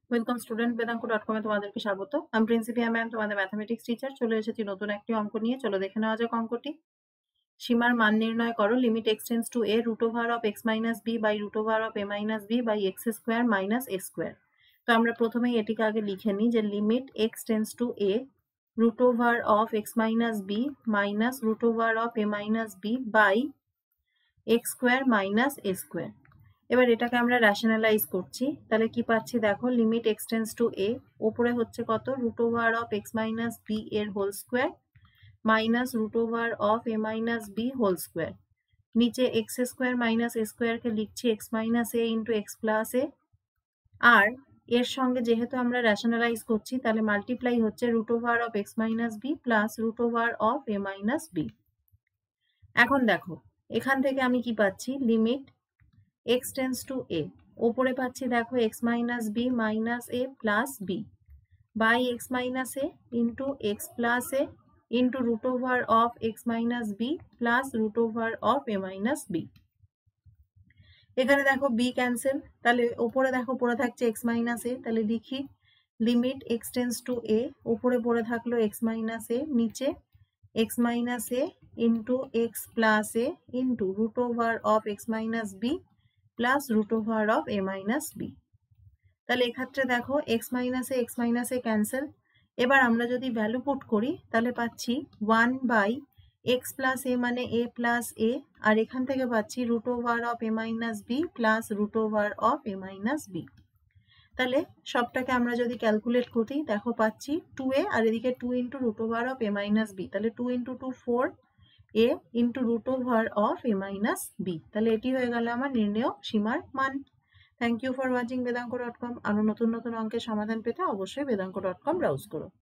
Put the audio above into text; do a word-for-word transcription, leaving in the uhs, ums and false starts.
Welcome student Vedank dot com এ তোমাদেরকে স্বাগত। আমি প্রিন্সিপিয়া ম্যাম, তোমাদের ম্যাথমেটিক্স টিচার। চলে এসেছি নতুন একটি অঙ্ক নিয়ে। চলো দেখে নেওয়া যাক অঙ্কটি। সীমার মান নির্ণয় করো। Limit x tends to a root over of x minus b by root over of a minus b by x square minus a square. তো আমরা প্রথমেই এটিকে আগে লিখে নিই যে limit x tends to a root over of x minus b minus root over of a minus b by x square minus a square. এবার এটাকে আমরা র্যাশনালাইজ করছি, তাহলে কি পাচ্ছি দেখো, limit x tends to a, ওপরে হচ্ছে কত, root over of x minus b এর whole square minus root over of a minus b whole square, নিচে এক্স স্কোয়ার মাইনাস এ স্কোয়ারকে লিখছি x minus a into x plus a, আর এর সঙ্গে যেহেতু আমরা র্যাশনালাইজ করছি তাহলে মাল্টিপ্লাই হচ্ছে root over of x minus b plus root over of a minus b. এখন দেখো এখান থেকে আমি কি পাচ্ছি, limit x tends to a, ওপরে পাচ্ছি দেখো x minus b minus a plus b by x minus a into x plus a into root over of x minus b plus root over of a minus b. এখানে দেখো B cancel, তাহলে ওপরে দেখো পড়ে থাকছে x minus a, তাহলে লিখি limit x tends to a, ওপরে পড়ে থাকলো এক্স মাইনাস এ, নিচে x minus a into x plus a into root over of x minus b plus root over of a minus b. তাহলে এক্ষেত্রে দেখো x minus a x minus a cancel. এবার আমরা যদি value put করি তাহলে পাচ্ছি one by x plus a মানে এ প্লাস এ, আর এখান থেকে পাচ্ছি root over of a minus b plus root over of a minus b. তাহলে সবটাকে আমরা যদি ক্যালকুলেট করি দেখো পাচ্ছি টু এ, আর এদিকে two into root over of a minus b, তাহলে two into two four a into root over of a minus b. তাহলে এটি হয়ে গেল আমার নির্ণেয় সীমার মান। Thank you for watching Vedank dot com. আরো নতুন নতুন অঙ্কের সমাধান পেতে অবশ্যই বেদাঙ্ক ডট কম ব্রাউজ করো।